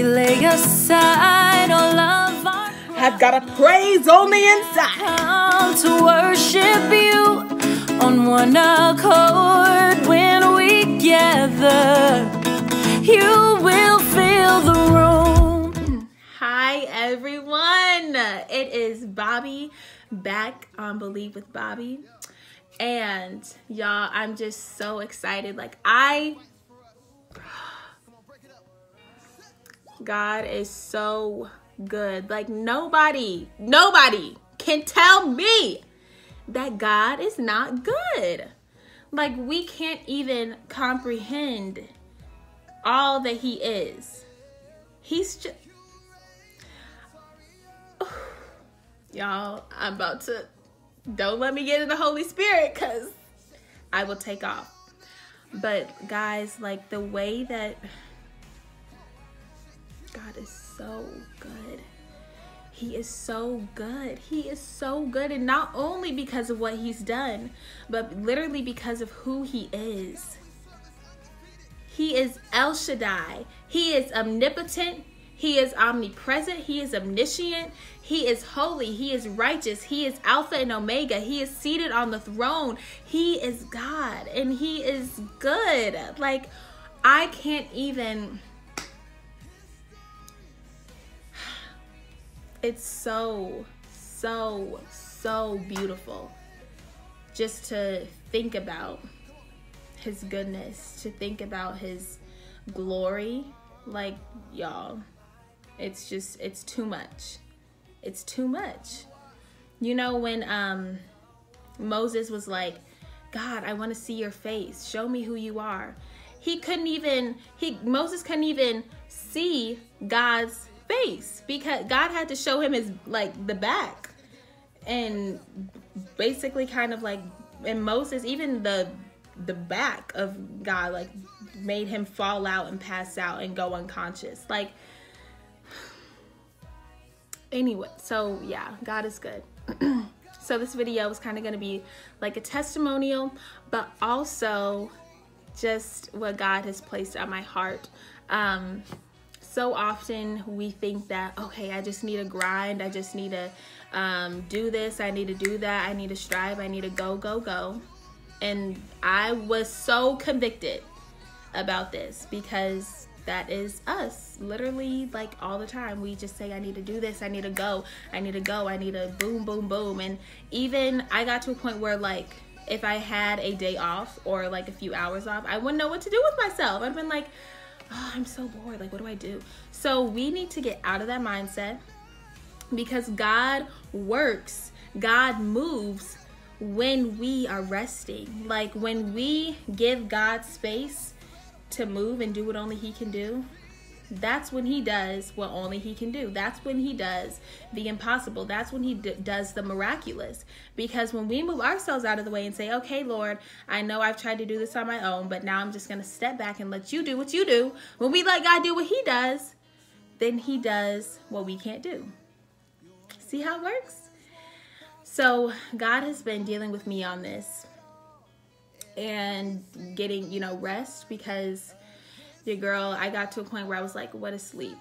lay aside all of our I've got a praise on the inside. come to worship you on one accord. When we gather, you will fill the room. Hi everyone, it is Bobby back on Believe with Bobby, and y'all, I'm just so excited. God is so good. Like nobody can tell me that God is not good. Like we can't even comprehend all that he is. He's just, y'all, I'm about to, don't let me get in the Holy Spirit because I will take off. But guys, like the way that God is so good. He is so good. He is so good. And not only because of what he's done, but literally because of who he is. He is El Shaddai. He is omnipotent. He is omnipresent. He is omniscient. He is holy. He is righteous. He is Alpha and Omega. He is seated on the throne. He is God and he is good. Like I can't even... It's so beautiful just to think about his goodness, to think about his glory. Like, y'all, it's too much. It's too much. You know, when Moses was like, God, I want to see your face. Show me who you are. Moses couldn't even see God's face because God had to show him his, like, the back, and basically kind of like, and Moses, even the back of God, like, made him fall out and pass out and go unconscious. Like, anyway, so yeah, God is good. So this video is kind of going to be like a testimonial, but also just what God has placed on my heart. So often we think that, okay, I just need to grind. I just need to do this. I need to do that. I need to strive. I need to go. And I was so convicted about this because that is us. Literally, like all the time, we just say, I need to do this. I need to go. I need to go. I need to boom. And even I got to a point where, like, if I had a day off or like a few hours off, I wouldn't know what to do with myself. I'd been like, oh, I'm so bored. Like, what do I do? So we need to get out of that mindset because God works, God moves when we are resting. Like when we give God space to move and do what only he can do, that's when he does what only he can do. That's when he does the impossible. That's when he does the miraculous. Because when we move ourselves out of the way and say, okay, Lord, I know I've tried to do this on my own, but now I'm just going to step back and let you do what you do. When we let God do what he does, then he does what we can't do. See how it works? So God has been dealing with me on this and getting, rest, because your girl, I got to a point where I was like, what is sleep?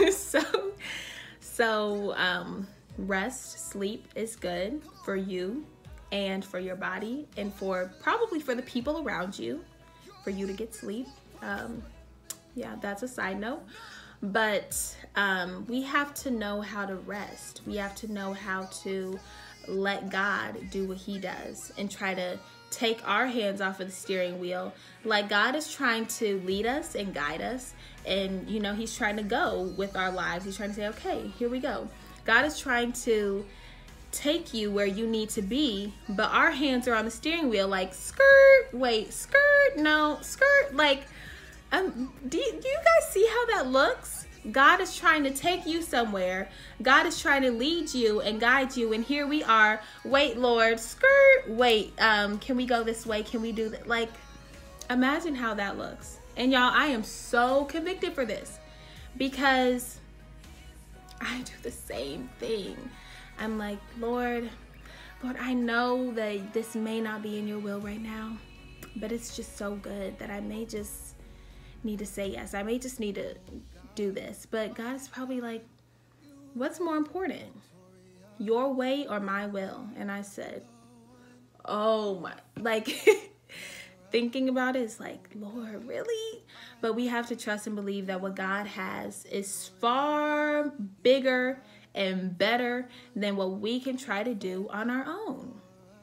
so rest, sleep is good for you and for your body and probably for the people around you, for you to get sleep. Yeah, that's a side note. But we have to know how to rest. We have to know how to let God do what he does and try to take our hands off of the steering wheel. Like God is trying to lead us and guide us, and he's trying to go with our lives. He's trying to say, okay, here we go. God is trying to take you where you need to be, but our hands are on the steering wheel, like skirt, wait, skirt, no, skirt. Like, do you guys see how that looks? God is trying to take you somewhere. God is trying to lead you and guide you, and here we are. Wait, Lord, skirt. Wait, can we go this way? Can we do that? Like, imagine how that looks. And y'all, I am so convicted for this because I do the same thing. I'm like, Lord, I know that this may not be in your will right now, but it's just so good that I may just need to say yes. I may just need to do this. But God is probably like, what's more important, your way or my will? And I said, oh my, like thinking about it is like, Lord, really? But we have to trust and believe that what God has is far bigger and better than what we can try to do on our own.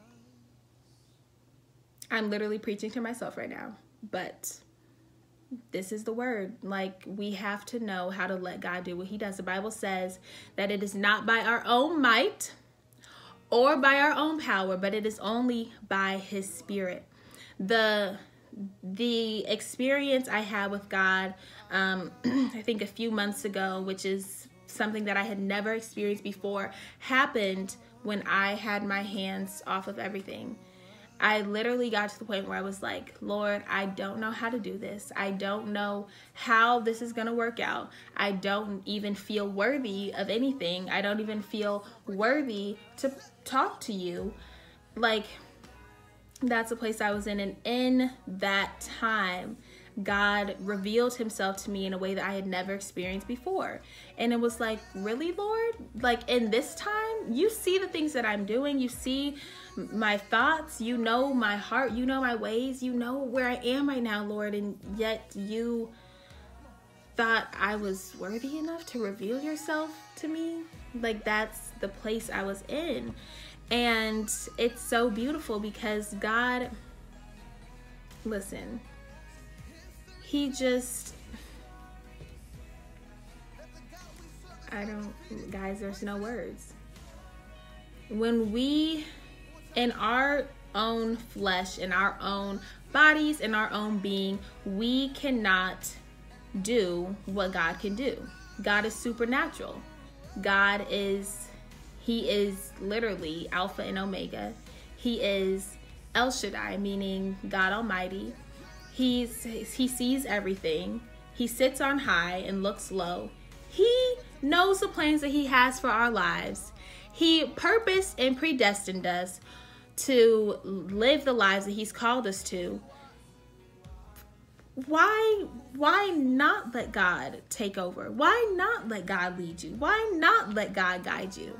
I'm literally preaching to myself right now, but this is the word. Like, we have to know how to let God do what he does. The Bible says that it is not by our own might or by our own power, but it is only by his Spirit. The experience I had with God, I think a few months ago, which is something that I had never experienced before, happened when I had my hands off of everything. I literally got to the point where I was like, Lord, I don't know how to do this. I don't know how this is going to work out. I don't even feel worthy of anything. I don't even feel worthy to talk to you. Like, that's the place I was in. And in that time, God revealed himself to me in a way that I had never experienced before. And it was like, really, Lord? Like, in this time, you see the things that I'm doing. You see my thoughts. You know my heart. You know my ways. You know where I am right now, Lord. And yet you thought I was worthy enough to reveal yourself to me. Like, that's the place I was in. And it's so beautiful because God, listen, he just, guys, there's no words. When we, in our own flesh, in our own bodies, in our own being, we cannot do what God can do. God is supernatural. He is literally Alpha and Omega. He is El Shaddai, meaning God Almighty. He sees everything. He sits on high and looks low. He knows the plans that he has for our lives. He purposed and predestined us to live the lives that he's called us to. Why not let God take over? Why not let God lead you? Why not let God guide you?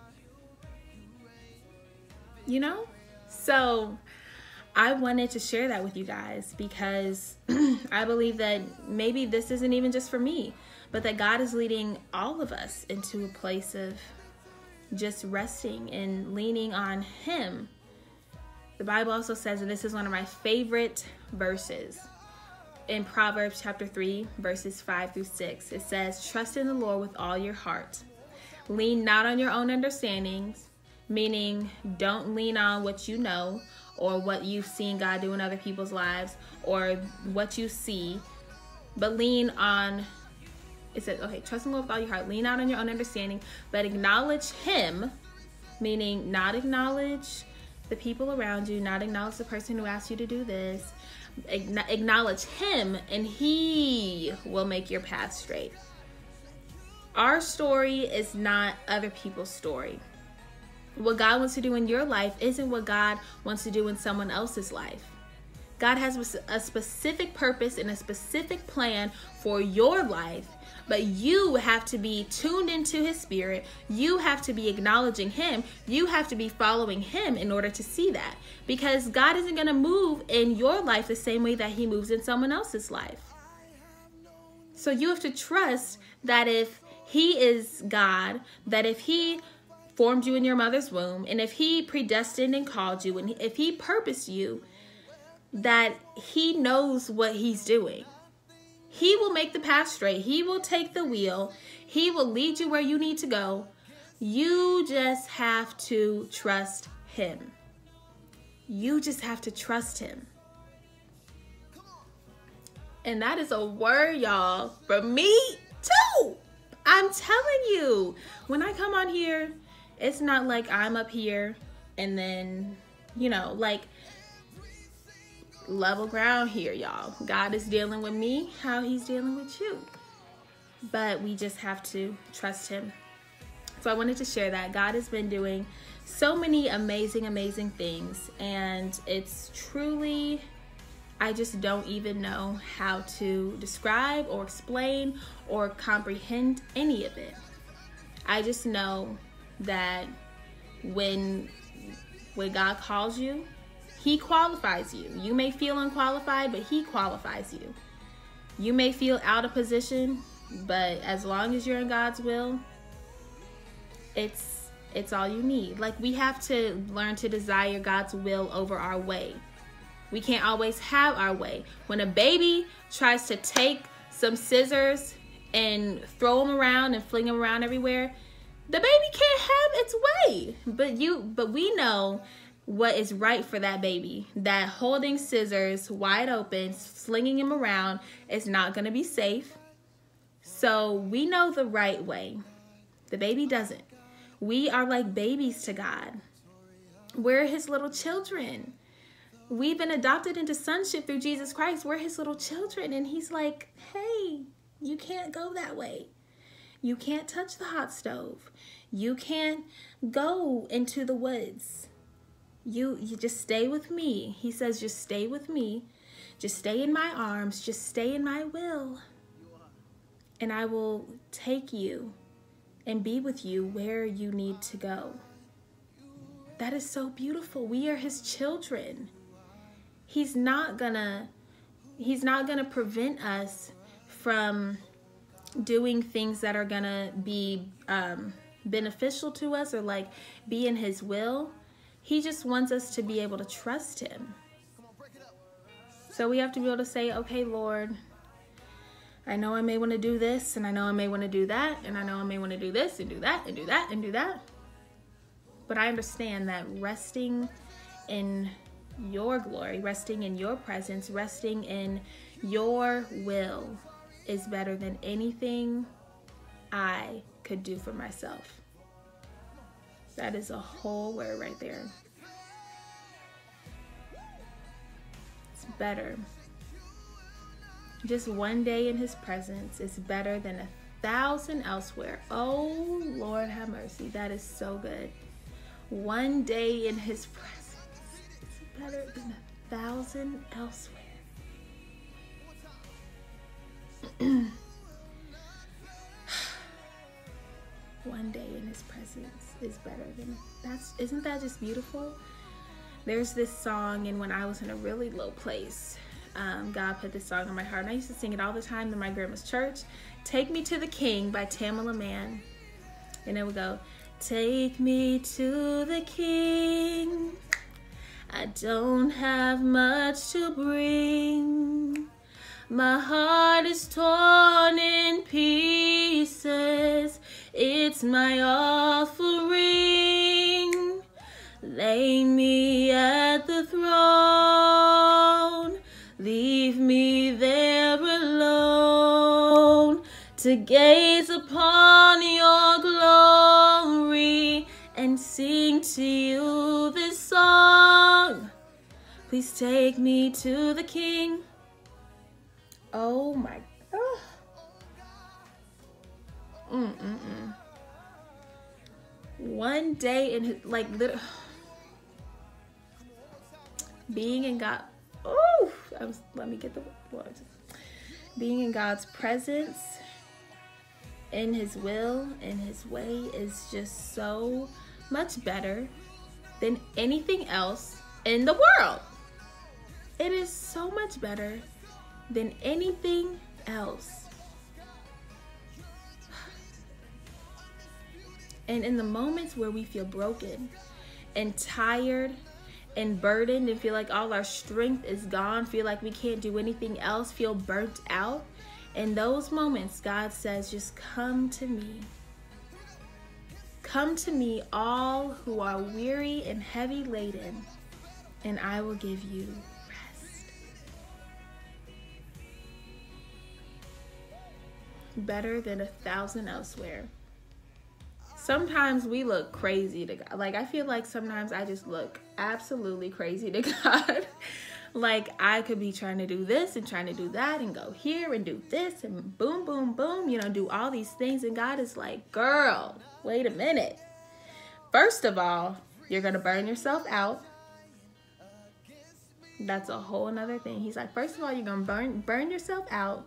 You know? So I wanted to share that with you guys because I believe that maybe this isn't even just for me, but that God is leading all of us into a place of just resting and leaning on him. The Bible also says, and this is one of my favorite verses, in Proverbs chapter 3, verses 5-6, it says, trust in the Lord with all your heart. Lean not on your own understandings, meaning don't lean on what you know or what you've seen God do in other people's lives or what you see, but lean on, it says, okay, trust in the Lord with all your heart. Lean out on your own understanding, but acknowledge him, meaning not acknowledge the people around you, not acknowledge the person who asked you to do this. Acknowledge him and he will make your path straight. Our story is not other people's story. What God wants to do in your life isn't what God wants to do in someone else's life. God has a specific purpose and a specific plan for your life, but you have to be tuned into his spirit. You have to be acknowledging him. You have to be following him in order to see that, because God isn't going to move in your life the same way that he moves in someone else's life. So you have to trust that if he is God, that if he formed you in your mother's womb, and if he predestined and called you, and if he purposed you, that he knows what he's doing. He will make the path straight. He will take the wheel. He will lead you where you need to go. You just have to trust him. You just have to trust him. And that is a word, y'all, for me too. I'm telling you, when I come on here, it's not like I'm up here and then, you know, like, level ground here, y'all. God is dealing with me how he's dealing with you. But we just have to trust him. So I wanted to share that. God has been doing so many amazing, amazing things. And it's truly I just don't even know how to describe or explain or comprehend any of it. I just know that when God calls you, He qualifies you. You may feel unqualified, but He qualifies you. You may feel out of position, but as long as you're in God's will, it's all you need. Like, we have to learn to desire God's will over our way. We can't always have our way. When a baby tries to take some scissors and throw them around and fling them around everywhere, the baby can't have its way. But we know what is right for that baby. That holding scissors wide open, slinging them around is not going to be safe. So we know the right way. The baby doesn't. We are like babies to God. We're His little children. We've been adopted into sonship through Jesus Christ. We're His little children. And He's like, hey, you can't go that way. You can't touch the hot stove. You can't go into the woods. You just stay with me. He says, just stay with me. Just stay in my arms. Just stay in my will. And I will take you and be with you where you need to go. That is so beautiful. We are His children. He's not gonna prevent us from doing things that are gonna be beneficial to us or like be in His will. He just wants us to be able to trust Him. So we have to be able to say, okay, Lord, I know I may want to do this, and I know I may want to do that, and I know I may want to do this and do that and do that and do that. But I understand that resting in your glory, resting in your presence, resting in your will is better than anything I could do for myself. That is a whole word right there. It's better. Just one day in His presence is better than 1,000 elsewhere. Oh, Lord have mercy. That is so good. One day in His presence is better than 1,000 elsewhere. One day in His presence is better than isn't that just beautiful? There's this song, and when I was in a really low place, God put this song on my heart, and I used to sing it all the time in my grandma's church. Take Me to the King by Tamala Mann. And it would go, take me to the King. I don't have much to bring. My heart is torn in pieces. It's my offering. Lay me at the throne. Leave me there alone to gaze upon your glory and sing to you this song. Please take me to the King. Oh my God. One day in His, like, literally, being in God. Oh, let me get the words. Being in God's presence, in His will, in His way is just so much better than anything else in the world. It is so much better than anything else. And in the moments where we feel broken and tired and burdened and feel like all our strength is gone, feel like we can't do anything else, feel burnt out, in those moments, God says, just come to me. Come to me, all who are weary and heavy laden, and I will give you rest. Better than 1,000 elsewhere. Sometimes we look crazy to God. Like, I feel like sometimes I just look absolutely crazy to God. Like, I could be trying to do this and trying to do that and go here and do this and boom, boom, boom, you know, do all these things. And God is like, girl, wait a minute. First of all, you're going to burn yourself out. that's a whole another thing. He's like, first of all, you're gonna burn yourself out,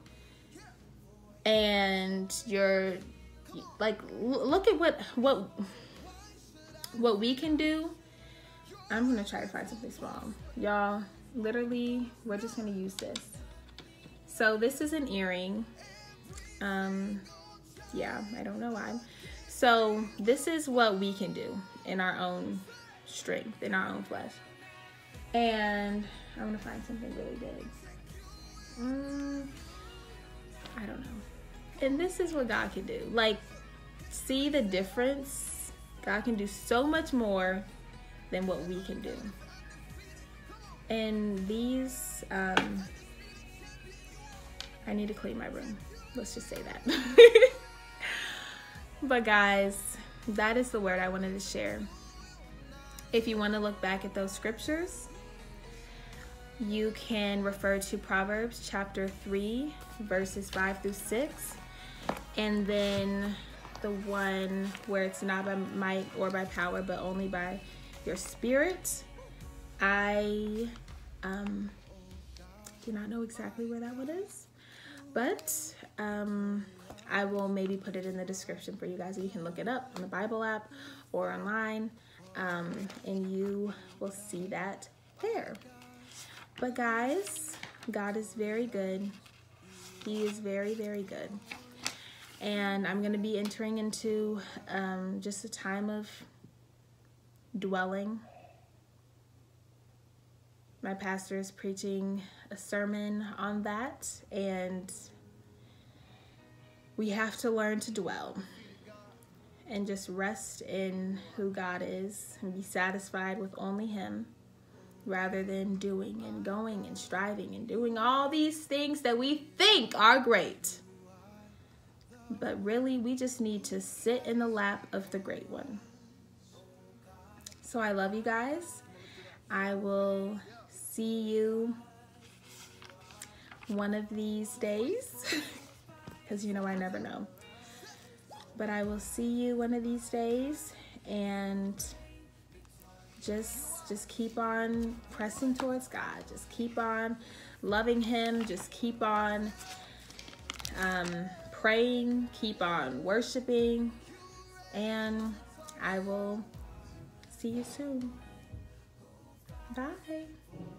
and you're like, look at what we can do. I'm gonna try to find something small, y'all. Literally, we're just gonna use this. So this is an earring. Yeah, I don't know why. So this is what we can do in our own strength, in our own flesh. And I'm gonna find something really big. I don't know. And this is what God can do. Like, see the difference? God can do so much more than what we can do. And these, I need to clean my room. Let's just say that. But guys, that is the word I wanted to share. If you want to look back at those scriptures, you can refer to Proverbs chapter 3, verses 5 through 6. And then the one where it's not by might or by power, but only by your spirit. I do not know exactly where that one is, but I will maybe put it in the description for you guys. You can look it up on the Bible app or online, and you will see that there. But guys, God is very good. He is very, very good. And I'm going to be entering into just a time of dwelling. My pastor is preaching a sermon on that, and we have to learn to dwell and just rest in who God is and be satisfied with only Him, rather than doing and going and striving and doing all these things that we think are great. But really, we just need to sit in the lap of the Great One. So I love you guys. I will see you one of these days, because you know I never know. But I will see you one of these days, and just keep on pressing towards God. Just keep on loving Him. Just keep on praying. Keep on worshiping. And I will see you soon. Bye.